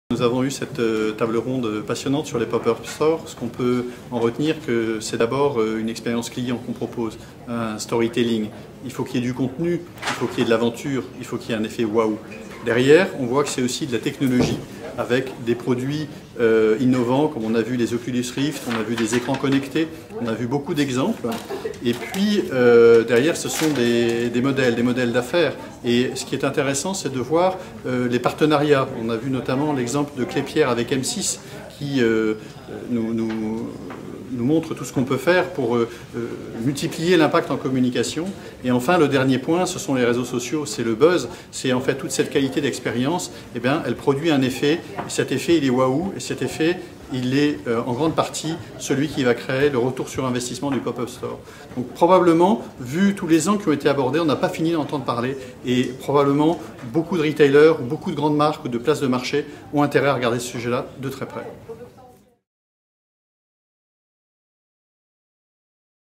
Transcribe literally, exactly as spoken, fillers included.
Nous avons eu cette table ronde passionnante sur les pop-up stores. Ce qu'on peut en retenir, que c'est d'abord une expérience client qu'on propose, un storytelling. Il faut qu'il y ait du contenu, il faut qu'il y ait de l'aventure, il faut qu'il y ait un effet waouh. Derrière, on voit que c'est aussi de la technologie, avec des produits euh, innovants, comme on a vu les Oculus Rift, on a vu des écrans connectés, on a vu beaucoup d'exemples. Et puis, euh, derrière, ce sont des, des modèles, des modèles d'affaires. Et ce qui est intéressant, c'est de voir euh, les partenariats. On a vu notamment l'exemple de Clépierre avec M six, qui euh, nous, nous, nous montre tout ce qu'on peut faire pour euh, multiplier l'impact en communication. Et enfin, le dernier point, ce sont les réseaux sociaux, c'est le buzz, c'est en fait toute cette qualité d'expérience, eh bien, elle produit un effet, et cet effet, il est waouh, et cet effet, il est euh, en grande partie celui qui va créer le retour sur investissement du pop-up store. Donc probablement, vu tous les ans qui ont été abordés, on n'a pas fini d'entendre parler, et probablement beaucoup de retailers, beaucoup de grandes marques ou de places de marché ont intérêt à regarder ce sujet-là de très près.